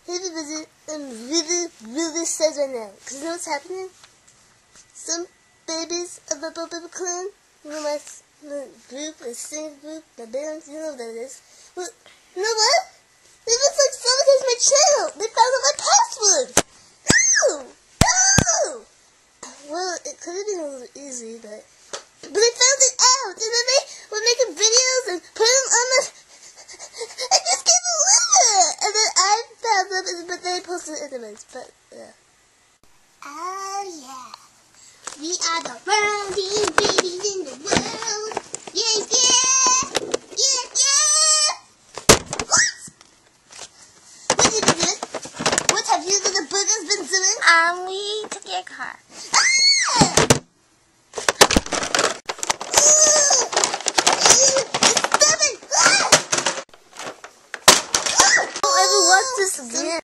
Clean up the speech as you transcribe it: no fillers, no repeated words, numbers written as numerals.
I'm really sad right now. Because you know what's happening? Some babies of the baby clan, you know my group, the singing group, the band, you know what that is. Well, you know what? It looks like someone has my channel. They found out my password. No! No! Well, it could have been a little easy, but they found it out. And then they were making videos and put them on the... I just can't believe it! And then I found them, but they posted it anyways, but yeah. Oh yeah. We are the roundest babies in the world. Yeah, yeah! Yeah, yeah! What? What have you been doing? What have you and the boogers been doing? We took your car. Ah! Don't ever watch this again.